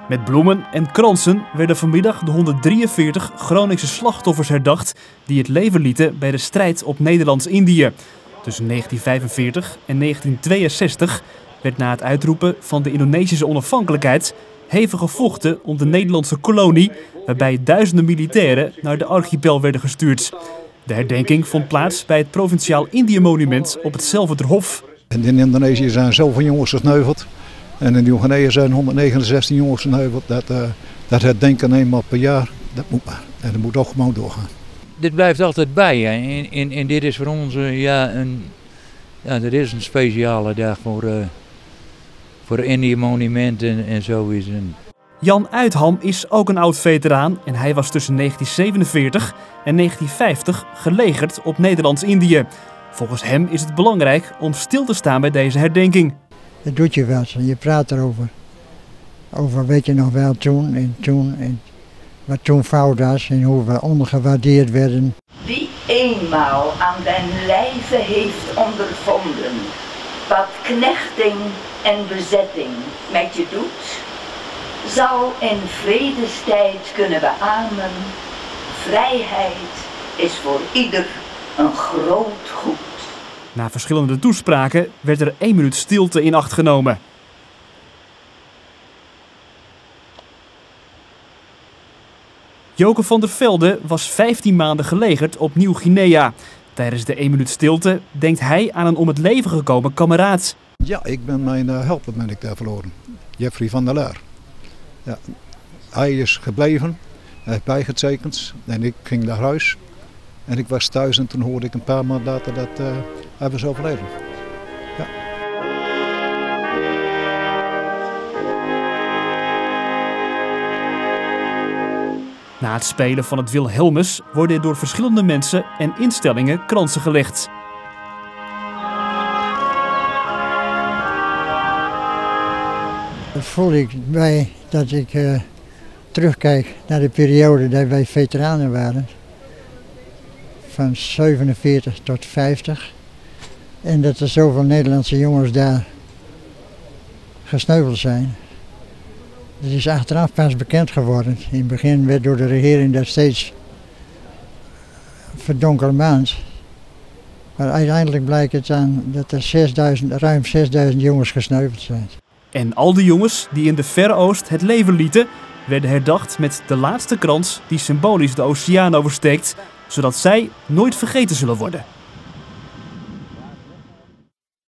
Met bloemen en kransen werden vanmiddag de 143 Groningse slachtoffers herdacht die het leven lieten bij de strijd op Nederlands-Indië. Tussen 1945 en 1962 werd na het uitroepen van de Indonesische onafhankelijkheid hevig gevochten om de Nederlandse kolonie, waarbij duizenden militairen naar de archipel werden gestuurd. De herdenking vond plaats bij het Provinciaal Indië-monument op het Selverderhof. In Indonesië zijn zoveel jongens gesneuveld. En in Nieuw-Guinea zijn 169 jongens gesneuveld. Dat herdenken eenmaal per jaar, dat moet maar. En dat moet ook gewoon doorgaan. Dit blijft altijd bij. Hè. En dit is voor ons dit is een speciale dag voor Indië-monument en zo is het. Jan Uitham is ook een oud-veteraan en hij was tussen 1947 en 1950 gelegerd op Nederlands-Indië. Volgens hem is het belangrijk om stil te staan bij deze herdenking. Het doet je wat en je praat erover. Over weet je nog wel toen en wat toen fout was en hoe we ondergewaardeerd werden. Wie eenmaal aan den lijve heeft ondervonden wat knechting en bezetting met je doet, zal in vredestijd kunnen beamen: vrijheid is voor ieder een groot goed. Na verschillende toespraken werd er 1 minuut stilte in acht genomen. Joke van der Velde was 15 maanden gelegerd op Nieuw-Guinea. Tijdens de 1 minuut stilte denkt hij aan een om het leven gekomen kameraad. Ja, ik ben mijn helper daar verloren. Jeffrey van der Laar. Ja, hij is gebleven, hij heeft bijgetekend en ik ging naar huis. En ik was thuis en toen hoorde ik een paar maanden later dat hij was overleden. Ja. Na het spelen van het Wilhelmus worden er door verschillende mensen en instellingen kransen gelegd. Dat voel ik bij dat ik terugkijk naar de periode dat wij veteranen waren. Van 47 tot 50. En dat er zoveel Nederlandse jongens daar gesneuveld zijn. Het is achteraf pas bekend geworden. In het begin werd door de regering dat steeds verdonkermaand. Maar uiteindelijk blijkt het aan dat er ruim 6000 jongens gesneuveld zijn. En al die jongens die in de Verre Oost het leven lieten, werden herdacht met de laatste krans die symbolisch de oceaan oversteekt, zodat zij nooit vergeten zullen worden.